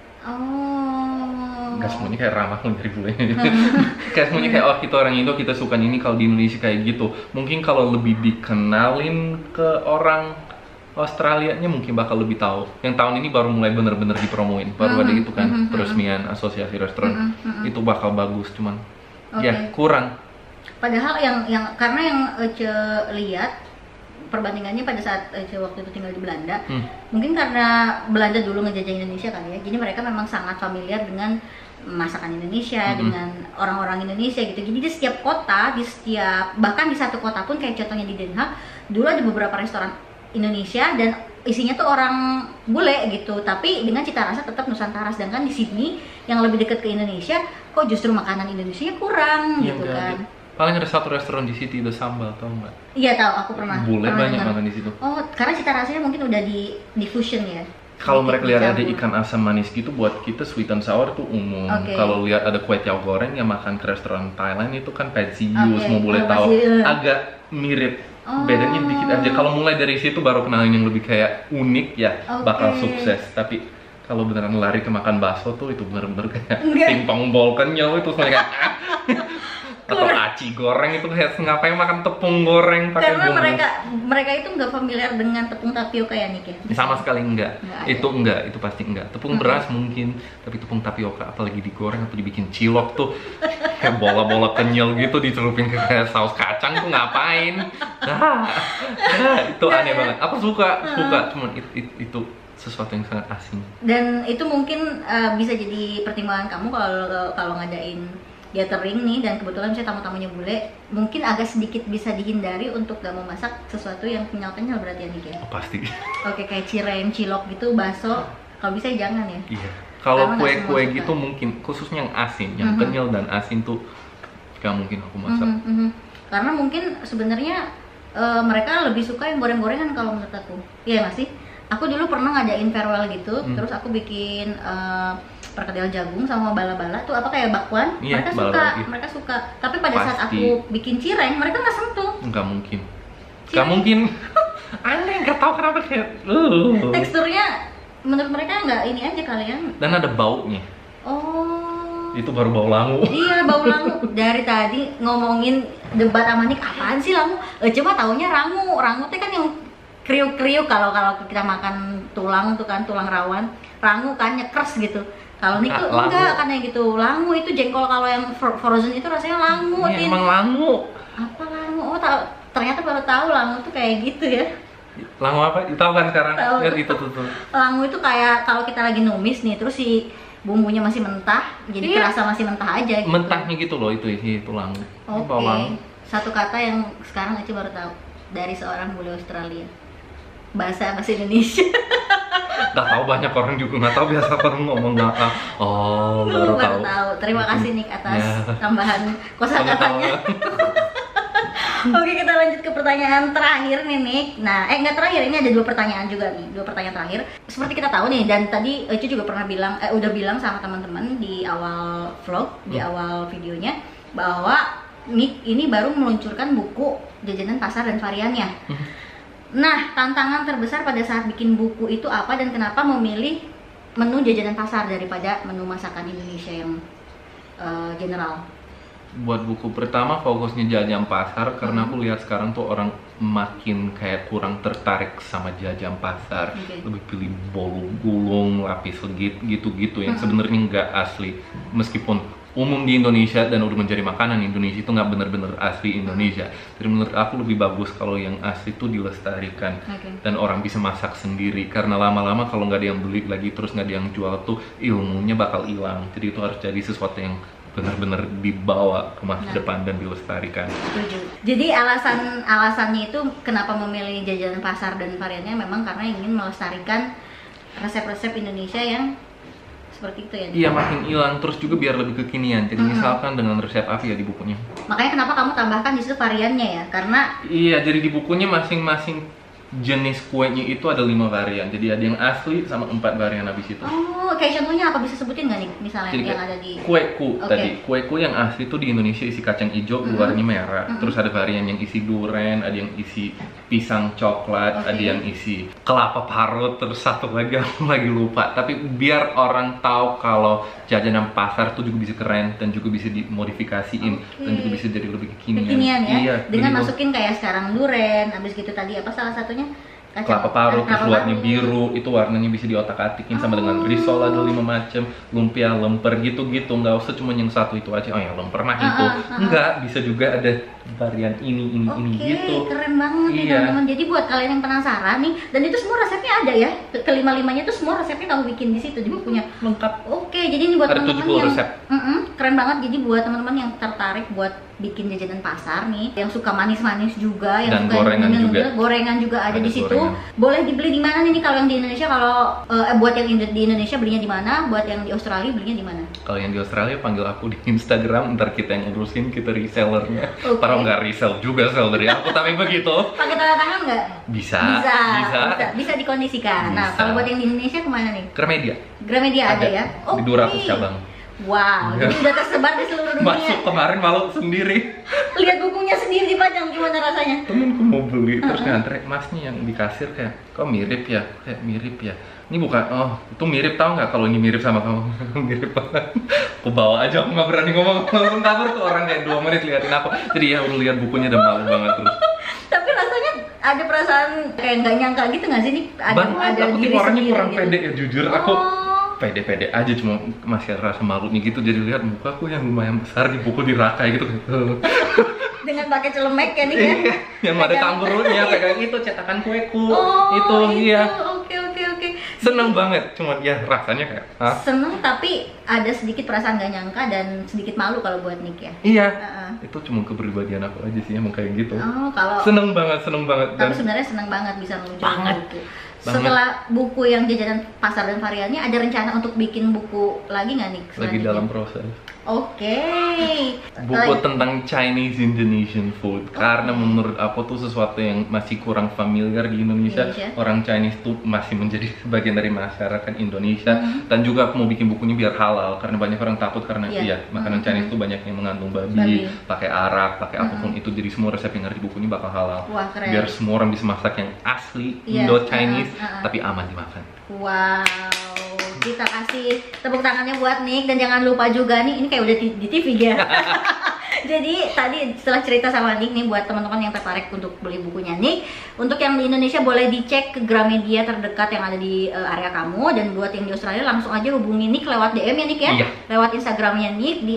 Nggak semuanya kayak ramah mencari bule. Kayak semuanya kayak kita orang Indo, kita suka ini. Kalau di Indonesia kayak gitu. Mungkin kalau lebih dikenalin ke orang Australianya mungkin bakal lebih tahu. Yang tahun ini baru mulai bener-bener dipromoin. Baru ada gitu kan peresmian asosiasi restoran. Itu bakal bagus, cuman ya kurang Padahal yang karena yang Ece lihat perbandingannya pada saat Ece waktu itu tinggal di Belanda, mungkin karena Belanda dulu ngejajah Indonesia kali ya, jadi mereka memang sangat familiar dengan masakan Indonesia, dengan orang-orang Indonesia gitu. Jadi di setiap kota, bahkan di satu kota pun kayak contohnya di Den Haag, dulu ada beberapa restoran Indonesia dan isinya tuh orang bule gitu, tapi dengan cita rasa tetap Nusantara. Sedangkan di Sydney yang lebih dekat ke Indonesia, kok justru makanan Indonesia kurang gitu kan. Paling ada satu restoran di situ, The Sambal, tau nggak? Iya tahu, aku pernah. Bule banyak makan di situ. Oh, karena cita rasanya mungkin udah di fusion ya. Kalau mereka lihat ada ikan asam manis gitu, buat kita sweet and sour tuh umum. Kalau lihat ada kue tiaw goreng yang makan ke restoran Thailand itu kan pad see ew, semua boleh tahu. Agak mirip, bedanya dikit aja. Kalau mulai dari situ baru kenalin yang lebih kayak unik ya, bakal sukses. Tapi kalau beneran lari ke makan bakso tuh itu bener-bener kayak timpang bol kenyal itu semuanya kayak atau aci goreng itu kayak ngapain makan tepung goreng pakai karena bumbu. mereka itu nggak familiar dengan tepung tapioka ya Nick ya? Sama sekali enggak. Itu pasti enggak. Tepung beras mungkin, tapi tepung tapioka apalagi digoreng atau dibikin cilok tuh kayak bola-bola kenyal gitu dicelupin ke kayak saus kacang tuh ngapain? Itu aneh banget. Aku suka, cuman itu sesuatu yang sangat asing. Dan itu mungkin bisa jadi pertimbangan kamu kalau ngadain gathering nih, dan kebetulan misalnya tamu-tamunya bule, mungkin agak sedikit bisa dihindari untuk gak memasak sesuatu yang kenyal-kenyal berarti ya Nick ya? Pasti. Oke, kayak cireng, cilok gitu, bakso, kalau bisa jangan ya? Iya. Kalau kue-kue gitu mungkin, khususnya yang asin, yang kenyal dan asin tuh gak mungkin aku masak. Karena mungkin sebenarnya mereka lebih suka yang goreng-gorengan kalau menurut aku. Iya nggak sih? Aku dulu pernah ngadain farewell gitu, terus aku bikin perkedel jagung sama bala-bala tuh apa kayak bakwan. Mereka suka. Tapi pada saat aku bikin cireng, mereka nggak sentuh. Nggak mungkin. Nggak mungkin. Aneh, nggak tahu kenapa kayak. Teksturnya menurut mereka nggak ini aja kalian. Dan ada baunya. Oh. Itu baru bau langu. Iya, bau langu. Dari tadi ngomongin debat sama Nick, apaan sih langu? Coba taunya rangu. Rangu tuh kan yang kriuk-kriuk kalau kita makan tulang tuh kan, tulang rawan. Rangu kan nyekres gitu. Kalau Nick tuh enggak kan yang gitu. Langu itu jengkol, kalau yang frozen itu rasanya langu. Ini emang langu. Apa langu? Oh, ternyata baru tahu langu tuh kayak gitu ya. Langu apa? Tahu kan sekarang? Lihat itu tuh. Langu itu kayak kalau kita lagi numis nih, terus si bumbunya masih mentah, jadi kerasa masih mentah aja gitu. Mentahnya gitu loh itu langu. Oke. Satu kata yang sekarang aja baru tahu dari seorang bule Australia. Bahasa Indonesia. Gak tahu, banyak orang juga nggak tahu, biasa orang ngomong nggak tahu. Oh, baru tahu. Terima kasih Nick atas tambahan kosakatanya. Oke, kita lanjut ke pertanyaan terakhir nih Nick. Nah, nggak terakhir, ini ada 2 pertanyaan juga nih, 2 pertanyaan terakhir. Seperti kita tahu nih, dan tadi Ece juga pernah udah bilang sama teman-teman di awal vlog, di awal videonya, bahwa Nick ini baru meluncurkan buku Jajanan Pasar dan Variannya. Nah, tantangan terbesar pada saat bikin buku itu apa, dan kenapa memilih menu jajanan pasar daripada menu masakan Indonesia yang general? Buat buku pertama fokusnya jajan pasar, karena aku lihat sekarang tuh orang makin kayak kurang tertarik sama jajan pasar. Lebih pilih bolu gulung, lapis legit gitu-gitu yang sebenarnya nggak asli. Meskipun umum di Indonesia dan udah menjadi makanan Indonesia, itu nggak bener-bener asli Indonesia. Jadi menurut aku lebih bagus kalau yang asli itu dilestarikan dan orang bisa masak sendiri. Karena lama-lama kalau nggak ada yang beli lagi, terus nggak ada yang jual tuh, ilmunya bakal hilang. Jadi itu harus jadi sesuatu yang benar-benar dibawa ke masa depan dan dilestarikan. Setuju. Jadi alasannya itu kenapa memilih jajanan pasar dan variannya memang karena ingin melestarikan resep-resep Indonesia yang seperti itu ya. Iya, makin hilang, terus juga biar lebih kekinian. Jadi misalkan dengan resep apa ya di bukunya. Makanya kenapa kamu tambahkan di situ variannya ya? Karena iya, jadi di bukunya masing-masing jenis kuenya itu ada 5 varian. Jadi ada yang asli sama 4 varian habis itu. Oh, kayak contohnya apa, bisa sebutin nggak nih misalnya jadi, yang ada di kueku tadi. Kueku yang asli itu di Indonesia isi kacang hijau, luarnya merah. Terus ada varian yang isi duren, ada yang isi pisang coklat, ada yang isi kelapa parut, terus satu lagi aku lagi lupa. Tapi biar orang tahu kalau jajanan pasar tuh juga bisa keren dan juga bisa dimodifikasiin dan juga bisa jadi lebih kekinian. Ya? Iya, dengan masukin kayak sekarang duren, habis gitu tadi apa salah satunya? kelapa parut, terus luarnya biru, itu warnanya bisa diotak-atikin sama dengan risol ada 5 macam, lumpia, lemper gitu-gitu, nggak usah cuma yang satu itu aja. Oh ya lemper mah itu, enggak, bisa juga ada varian ini gitu. Keren banget nih teman-teman. Jadi buat kalian yang penasaran nih, dan itu semua resepnya ada ya, kelima-limanya tuh semua resepnya kamu bikin di situ, jadi punya lengkap. Jadi ini buat teman-teman yang resep. Keren banget. Jadi buat teman-teman yang tertarik buat bikin jajanan pasar nih, yang suka manis-manis juga, yang dan suka gorengan juga ada di situ. Boleh dibeli di mana nih kalau yang di Indonesia? Kalau buat yang di Indonesia belinya di mana? Buat yang di Australia belinya di mana? Kalau yang di Australia panggil aku di Instagram, ntar kita yang ngurusin, kita resellernya. Padahal nggak resell juga, sell dari aku, tapi begitu. Pakai tanda tangan nggak? Bisa dikondisikan. Nah, kalau buat yang di Indonesia kemana nih? Gramedia ada ya? Di 200 cabang. Wow, jadi udah tersebar di seluruh dunia. Masuk kemarin malu sendiri. Lihat bukunya sendiri dipajang, gimana rasanya? Temenku mau beli, terus ngantre, masnya yang di kasir kayak, kok mirip ya? Kayak mirip ya. Ini bukan, oh itu mirip, tau nggak kalau ini mirip sama kamu? Mirip banget. Aku bawa aja, aku nggak berani ngomong, langsung kabur tuh orang kayak 2 menit liatin aku. Jadi ya udah lihat bukunya udah malu banget terus. Tapi rasanya ada perasaan kayak nggak nyangka gitu nggak sih nih? Ada aku diri orangnya kurang gitu. pede ya, jujur aku. Pede-pede aja, cuma masih rasa malunya gitu. Jadi lihat mukaku yang lumayan besar dipukul di rakai gitu. Dengan pakai celemek ya nih ya? Yang ada kanggurnya kayak itu cetakan kueku. Iya. Oke. Seneng banget, cuma ya rasanya kayak seneng, tapi ada sedikit perasaan gak nyangka dan sedikit malu kalau buat Nick ya? Iya. Itu cuma kepribadian aku aja sih emang kayak gitu. Kalau seneng banget. Tapi sebenarnya seneng banget bisa meluncurkan buku. Setelah buku yang jajanan pasar dan variannya, ada rencana untuk bikin buku lagi nggak nih? Lagi dalam proses. Buku tentang Chinese Indonesian food. Karena menurut aku tuh sesuatu yang masih kurang familiar di Indonesia. Orang Chinese tuh masih menjadi bagian dari masyarakat Indonesia. Dan juga aku mau bikin bukunya biar halal. Karena banyak orang takut karena makanan Chinese tuh banyak yang mengandung babi. Pakai arak, pakai apapun itu. Jadi semua resep yang ada di buku ini bakal halal. Wah, keren. Biar semua orang bisa masak yang asli Indo-Chinese. Tapi aman dimakan. Wow, kita kasih tepuk tangannya buat Nick. Dan jangan lupa juga nih, ini kayak udah di TV ya. Jadi tadi setelah cerita sama Nick nih, buat teman-teman yang tertarik untuk beli bukunya Nick, untuk yang di Indonesia boleh dicek ke Gramedia terdekat yang ada di area kamu. Dan buat yang di Australia langsung aja hubungi Nick lewat DM ya Nick ya. Lewat Instagramnya Nick di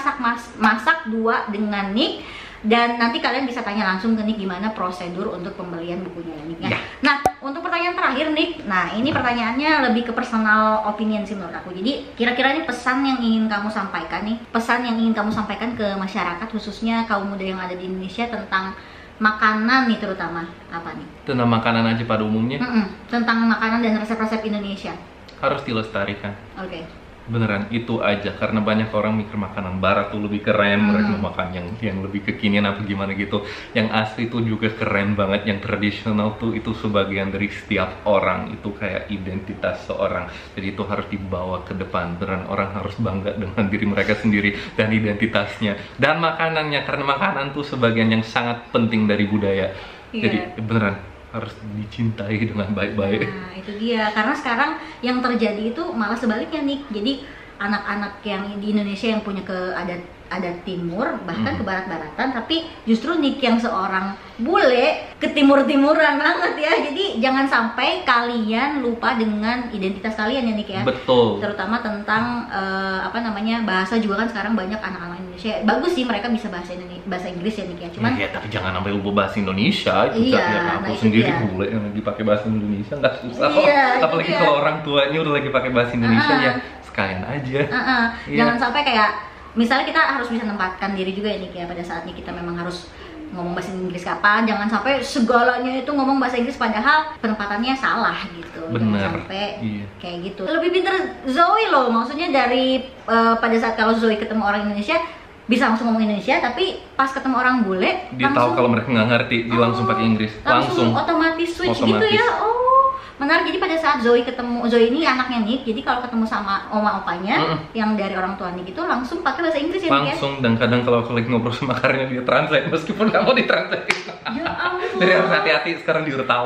@masak2 dengan Nick. Dan nanti kalian bisa tanya langsung ke Nick gimana prosedur untuk pembelian bukunya Nick ya. Nah, untuk pertanyaan terakhir Nick, nah ini pertanyaannya lebih ke personal opinion sih menurut aku. Jadi kira-kira ini pesan yang ingin kamu sampaikan nih, pesan yang ingin kamu sampaikan ke masyarakat khususnya kaum muda yang ada di Indonesia tentang makanan nih, terutama apa nih? Tentang makanan aja pada umumnya? Tentang makanan dan resep-resep Indonesia. Harus dilestarikan. Oke. Beneran itu aja, karena banyak orang mikir makanan barat tuh lebih keren, mereka mau makan yang lebih kekinian apa gimana gitu. Yang asli tuh juga keren banget, yang tradisional tuh itu sebagian dari setiap orang, itu kayak identitas seorang. Jadi itu harus dibawa ke depan, beneran orang harus bangga dengan diri mereka sendiri dan identitasnya. Dan makanannya, karena makanan tuh sebagian yang sangat penting dari budaya. Jadi beneran harus dicintai dengan baik-baik. Nah, itu dia. Karena sekarang yang terjadi itu malah sebaliknya nih. Jadi anak-anak yang di Indonesia yang punya adat timur, bahkan ke barat-baratan, tapi justru Nick yang seorang bule ke timur-timuran banget ya. Jadi jangan sampai kalian lupa dengan identitas kalian ya Nick ya. Betul. Terutama tentang bahasa juga kan sekarang banyak anak-anak Indonesia. Bagus sih mereka bisa bahasa Inggris ya Nick ya. Cuman tapi jangan sampai lupa bahasa Indonesia. Itu aku sendiri bule yang lagi pakai bahasa Indonesia nggak susah kok. Apalagi kalau orang tuanya udah lagi pakai bahasa Indonesia ya sekalian aja. Jangan sampai kayak misalnya kita harus bisa menempatkan diri juga ya Nick ya, pada saatnya kita memang harus ngomong bahasa Inggris kapan. Jangan sampai segalanya itu ngomong bahasa Inggris padahal penempatannya salah gitu. Bener. Jangan sampai kayak gitu. Lebih pinter Zoe loh, maksudnya dari pada saat kalau Zoe ketemu orang Indonesia bisa langsung ngomong Indonesia, tapi pas ketemu orang bule dia tahu kalau mereka nggak ngerti, dia langsung pakai Inggris. Langsung otomatis switch gitu ya. Menarik. Jadi pada saat Zoe ini anaknya Nick, jadi kalau ketemu sama oma opanya yang dari orang tua Nick itu langsung pakai bahasa Inggris ya Nick ya? Langsung. Dan kadang kalau aku lagi ngobrol sama Karina dia translate meskipun nggak mau ditranslate. Ya ampun. Jadi harus hati-hati, sekarang dia udah tahu.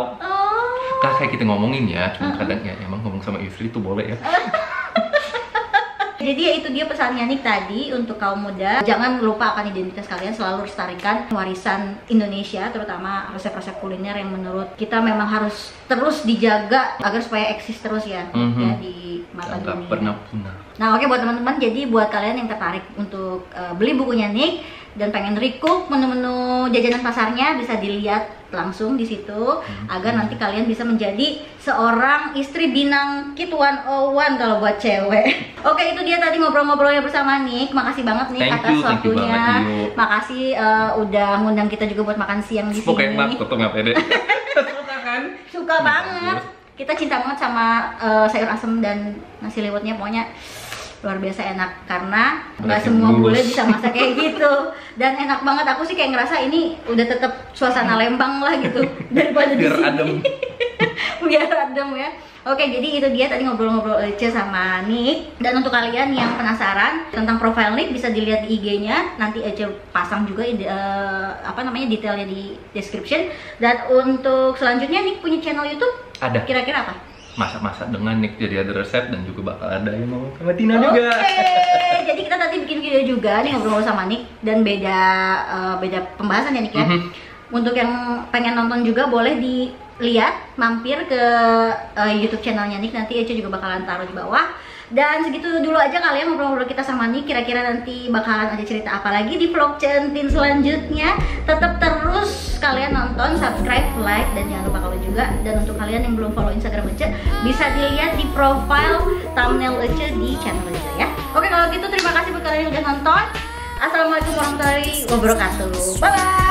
Kayak kita ngomongin ya, cuma kadang ya emang ngomong sama istri itu boleh ya. Jadi ya itu dia pesannya Nick tadi untuk kaum muda. Jangan lupa akan identitas kalian, selalu lestarikan warisan Indonesia, terutama resep-resep kuliner yang menurut kita memang harus terus dijaga agar supaya eksis terus ya, ya di mata dunia. Pernah punah. Nah oke buat teman-teman, jadi buat kalian yang tertarik untuk beli bukunya Nick dan pengen recook menu-menu jajanan pasarnya, bisa dilihat langsung di situ agar nanti kalian bisa menjadi seorang istri binang Kit 101 kalau buat cewek. Oke, itu dia tadi ngobrol-ngobrolnya bersama Nick. Makasih banget nih atas waktunya. Makasih udah ngundang kita juga buat makan siang di sini. Oke, nggak pede. Suka kan? Suka banget. Kita cinta banget sama sayur asem dan nasi liwetnya, pokoknya luar biasa enak karena nggak semua bule bisa masak kayak gitu, dan enak banget. Aku sih kayak ngerasa ini udah tetap suasana Lembang lah gitu daripada biar di sini. adem. Biar adem ya. Oke, jadi itu dia tadi ngobrol-ngobrol Ece sama Nick. Dan untuk kalian yang penasaran tentang profile Nick bisa dilihat di IG-nya. Nanti Ece pasang juga detailnya di description. Dan untuk selanjutnya Nick punya channel YouTube. Ada. Kira-kira apa? Masak-masak dengan Nick, jadi ada resep dan juga bakal ada yang mau sama Tina juga. Oke, jadi kita nanti bikin video juga nih ngobrol sama Nick dan beda pembahasan ya Nick ya. Untuk yang pengen nonton juga boleh dilihat, mampir ke YouTube channelnya Nick, nanti Ece juga bakalan taruh di bawah. Dan segitu dulu aja kalian ngobrol-ngobrol kita sama Nick. Kira-kira nanti bakalan ada cerita apa lagi di vlog Centin selanjutnya. Tetap terus kalian nonton, subscribe, like, dan jangan lupa follow juga. Dan untuk kalian yang belum follow Instagram Ece, bisa dilihat di profile thumbnail Ece di channel Ece ya. Oke, kalau gitu terima kasih buat kalian yang udah nonton. Assalamualaikum warahmatullahi wabarakatuh. Bye bye.